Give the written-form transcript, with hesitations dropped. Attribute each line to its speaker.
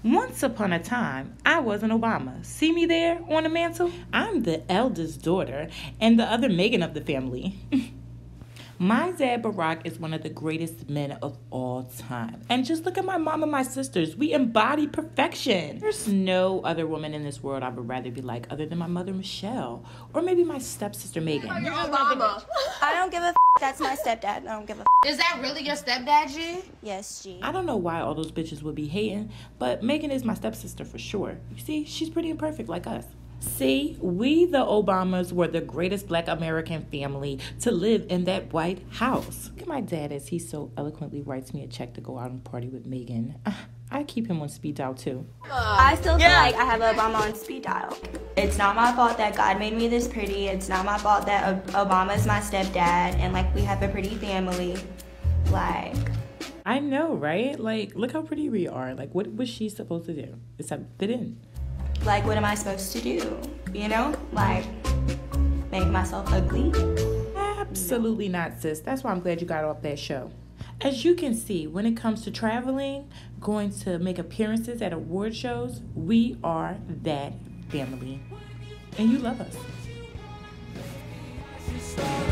Speaker 1: Once upon a time, I was an Obama. See me there on the mantle? I'm the eldest daughter and the other Megan of the family. My dad, Barack, is one of the greatest men of all time. And just look at my mom and my sisters. We embody perfection. There's no other woman in this world I would rather be like other than my mother, Michelle. Or maybe my stepsister, Megan.
Speaker 2: You're Obama.
Speaker 3: I don't give a That's my stepdad. I don't give a
Speaker 2: Is that really your stepdad, G?
Speaker 3: Yes, G.
Speaker 1: I don't know why all those bitches would be hating, but Megan is my stepsister for sure. You see, she's pretty imperfect like us. See, we the Obamas were the greatest black American family to live in that White House. Look at my dad as he so eloquently writes me a check to go out and party with Megan. I keep him on speed dial too.
Speaker 3: I still feel like I have Obama on speed dial. It's not my fault that God made me this pretty. It's not my fault that Obama's my stepdad and like we have a pretty family. Like,
Speaker 1: I know, right? Like, look how pretty we are. Like, what was she supposed to do? Except fit in.
Speaker 3: Like, what am I supposed to do? You know? Like, make myself ugly?
Speaker 1: Absolutely not, sis. That's why I'm glad you got off that show. As you can see, when it comes to traveling, going to make appearances at award shows, we are that family. And you love us.